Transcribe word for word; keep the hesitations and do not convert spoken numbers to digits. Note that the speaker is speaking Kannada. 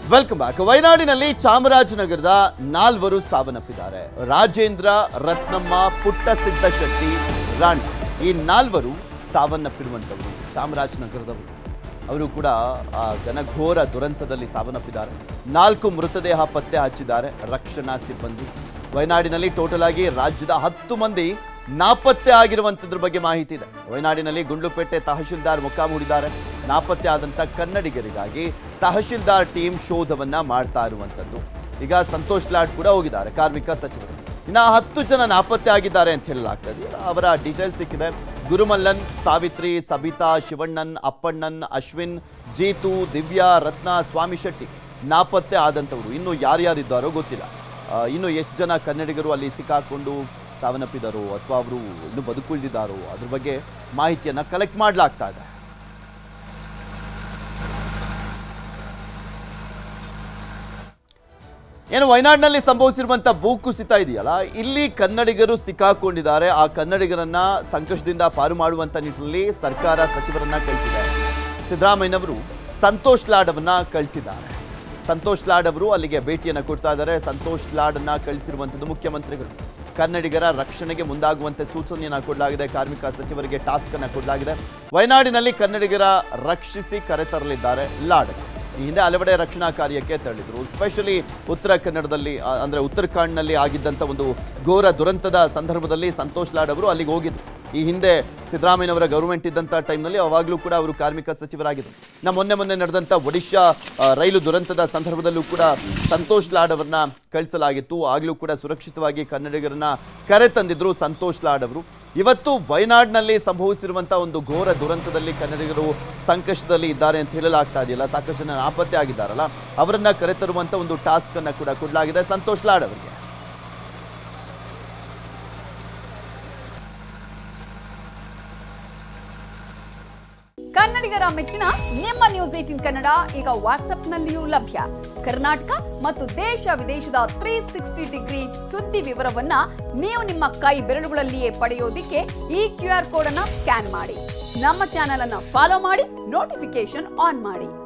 Welcome back. ವಯನಾಡಿನಲ್ಲಿ ಚಾಮರಾಜನಗರದ ನಾಲ್ವರು ಸಾವನ್ನಪ್ಪಿದ್ದಾರೆ. ರಾಜೇಂದ್ರ, ರತ್ನಮ್ಮ, ಪುಟ್ಟಸಿದ್ದ ಶೆಟ್ಟಿ, ರಾಣಿ ಈ ನಾಲ್ವರು ಸಾವನ್ನಪ್ಪಿರುವಂಥವರು ಚಾಮರಾಜನಗರದವರು. ಅವರು ಕೂಡ ಆ ಘನಘೋರ ದುರಂತದಲ್ಲಿ ಸಾವನ್ನಪ್ಪಿದ್ದಾರೆ. ನಾಲ್ಕು ಮೃತದೇಹ ಪತ್ತೆ ಹಚ್ಚಿದ್ದಾರೆ ರಕ್ಷಣಾ ಸಿಬ್ಬಂದಿ. ವಯನಾಡಿನಲ್ಲಿ ಟೋಟಲ್ ಆಗಿ ರಾಜ್ಯದ ಹತ್ತು ಮಂದಿ ನಾಪತ್ತೆ ಆಗಿರುವಂಥದ್ರ ಬಗ್ಗೆ ಮಾಹಿತಿ ಇದೆ. ವಯನಾಡಿನಲ್ಲಿ ಗುಂಡ್ಲುಪೇಟೆ ತಹಶೀಲ್ದಾರ್ ಮೊಕ್ಕಾಂ ಹೂಡಿದ್ದಾರೆ. ನಾಪತ್ತೆ ಆದಂಥ ಕನ್ನಡಿಗರಿಗಾಗಿ ತಹಶೀಲ್ದಾರ್ ಟೀಮ್ ಶೋಧವನ್ನ ಮಾಡ್ತಾ ಇರುವಂಥದ್ದು. ಈಗ ಸಂತೋಷ್ ಲಾಡ್ ಕೂಡ ಹೋಗಿದ್ದಾರೆ, ಕಾರ್ಮಿಕ ಸಚಿವರು. ಇನ್ನು ಹತ್ತು ಜನ ನಾಪತ್ತೆ ಆಗಿದ್ದಾರೆ ಅಂತ ಹೇಳಲಾಗ್ತದೆ. ಅವರ ಡೀಟೇಲ್ಸ್ ಸಿಕ್ಕಿದೆ. ಗುರುಮಲ್ಲನ್, ಸಾವಿತ್ರಿ, ಸಬಿತಾ, ಶಿವಣ್ಣನ್, ಅಪ್ಪಣ್ಣನ್, ಅಶ್ವಿನ್, ಜೀತು, ದಿವ್ಯಾ, ರತ್ನ, ಸ್ವಾಮಿ ಶೆಟ್ಟಿ ನಾಪತ್ತೆ ಆದಂಥವರು. ಇನ್ನು ಯಾರ್ಯಾರಿದ್ದಾರೋ ಗೊತ್ತಿಲ್ಲ. ಇನ್ನು ಎಷ್ಟು ಜನ ಕನ್ನಡಿಗರು ಅಲ್ಲಿ ಸಿಕ್ಕಾಕೊಂಡು ಸಾವನ್ನಪ್ಪಿದಾರೋ ಅಥವಾ ಅವರು ಇನ್ನೂ ಬದುಕುಳಿದಿದ್ದಾರೋ ಅದ್ರ ಬಗ್ಗೆ ಮಾಹಿತಿಯನ್ನು ಕಲೆಕ್ಟ್ ಮಾಡಲಾಗ್ತಾ ಇದೆ. ಏನು ವಯನಾಡಿನಲ್ಲಿ ಸಂಭವಿಸಿರುವಂಥ ಭೂಕುಸಿತ ಇದೆಯಲ್ಲ, ಇಲ್ಲಿ ಕನ್ನಡಿಗರು ಸಿಕ್ಕಾಕೊಂಡಿದ್ದಾರೆ. ಆ ಕನ್ನಡಿಗರನ್ನ ಸಂಕಷ್ಟದಿಂದ ಪಾರು ಮಾಡುವಂಥ ನಿಟ್ಟಿನಲ್ಲಿ ಸರ್ಕಾರ ಸಚಿವರನ್ನ ಕಳಿಸಿದೆ. ಸಿದ್ದರಾಮಯ್ಯನವರು ಸಂತೋಷ್ ಲಾಡ್ ಅವನ್ನ ಕಳಿಸಿದ್ದಾರೆ. ಸಂತೋಷ್ ಲಾಡ್ ಅವರು ಅಲ್ಲಿಗೆ ಭೇಟಿಯನ್ನು ಕೊಡ್ತಾ ಇದ್ದಾರೆ. ಸಂತೋಷ್ ಲಾಡನ್ನ ಕಳಿಸಿರುವಂಥದ್ದು ಮುಖ್ಯಮಂತ್ರಿಗಳು. ಕನ್ನಡಿಗರ ರಕ್ಷಣೆಗೆ ಮುಂದಾಗುವಂತೆ ಸೂಚನೆಯನ್ನು ಕೊಡಲಾಗಿದೆ. ಕಾರ್ಮಿಕ ಸಚಿವರಿಗೆ ಟಾಸ್ಕ್ ಅನ್ನು ಕೊಡಲಾಗಿದೆ. ವಯನಾಡಿನಲ್ಲಿ ಕನ್ನಡಿಗರ ರಕ್ಷಿಸಿ ಕರೆತರಲಿದ್ದಾರೆ ಲಾಡ್. ಈ ಹಿಂದೆ ಹಲವೆಡೆ ರಕ್ಷಣಾ ಕಾರ್ಯಕ್ಕೆ ತೆರಳಿದ್ರು. ಸ್ಪೆಷಲಿ ಉತ್ತರ ಕನ್ನಡದಲ್ಲಿ ಅಂದರೆ ಉತ್ತರಾಖಂಡ್ನಲ್ಲಿ ಆಗಿದ್ದಂಥ ಒಂದು ಘೋರ ದುರಂತದ ಸಂದರ್ಭದಲ್ಲಿ ಸಂತೋಷ್ ಲಾಡ್ ಅವರು ಅಲ್ಲಿಗೆ ಹೋಗಿದ್ರು. ಈ ಹಿಂದೆ ಸಿದ್ದರಾಮಯ್ಯನವರ ಗೌರ್ಮೆಂಟ್ ಇದ್ದಂಥ ಟೈಮ್ನಲ್ಲಿ ಅವಾಗಲೂ ಕೂಡ ಅವರು ಕಾರ್ಮಿಕ ಸಚಿವರಾಗಿದ್ದರು. ನಮ್ಮ ಮೊನ್ನೆ ಮೊನ್ನೆ ನಡೆದಂಥ ಒಡಿಶಾ ರೈಲು ದುರಂತದ ಸಂದರ್ಭದಲ್ಲೂ ಕೂಡ ಸಂತೋಷ್ ಲಾಡ್ ಅವರನ್ನ ಕಳಿಸಲಾಗಿತ್ತು. ಆಗಲೂ ಕೂಡ ಸುರಕ್ಷಿತವಾಗಿ ಕನ್ನಡಿಗರನ್ನ ಕರೆ ತಂದಿದ್ರು ಸಂತೋಷ್ ಲಾಡ್ ಅವರು. ಇವತ್ತು ವಯನಾಡಿನಲ್ಲಿ ಸಂಭವಿಸಿರುವಂಥ ಒಂದು ಘೋರ ದುರಂತದಲ್ಲಿ ಕನ್ನಡಿಗರು ಸಂಕಷ್ಟದಲ್ಲಿ ಇದ್ದಾರೆ ಅಂತ ಹೇಳಲಾಗ್ತಾ ಇದೆಯಲ್ಲ, ಸಾಕಷ್ಟು ಜನ ನಾಪತ್ತೆ ಆಗಿದ್ದಾರಲ್ಲ, ಅವರನ್ನ ಕರೆತರುವಂಥ ಒಂದು ಟಾಸ್ಕ್ ಅನ್ನು ಕೂಡ ಕೊಡಲಾಗಿದೆ ಸಂತೋಷ್ ಲಾಡ್ ಅವರಿಗೆ. ಕನ್ನಡಿಗರ ಮೆಚ್ಚಿನ ನಿಮ್ಮ ನ್ಯೂಸ್ ಏಟೀನ್ ಕನ್ನಡ ಈಗ ವಾಟ್ಸ್ಆಪ್ನಲ್ಲಿಯೂ ಲಭ್ಯ. ಕರ್ನಾಟಕ ಮತ್ತು ದೇಶ ವಿದೇಶದ ತ್ರೀ ಸಿಕ್ಸ್ಟಿ ಡಿಗ್ರಿ ಸುದ್ದಿ ವಿವರವನ್ನ ನೀವು ನಿಮ್ಮ ಕೈ ಬೆರಳುಗಳಲ್ಲಿಯೇ ಪಡೆಯೋದಿಕ್ಕೆ ಈ ಕ್ಯೂ ಆರ್ ಕೋಡ್ ಅನ್ನ ಸ್ಕ್ಯಾನ್ ಮಾಡಿ. ನಮ್ಮ ಚಾನೆಲ್ ಅನ್ನ ಫಾಲೋ ಮಾಡಿ, ನೋಟಿಫಿಕೇಶನ್ ಆನ್ ಮಾಡಿ.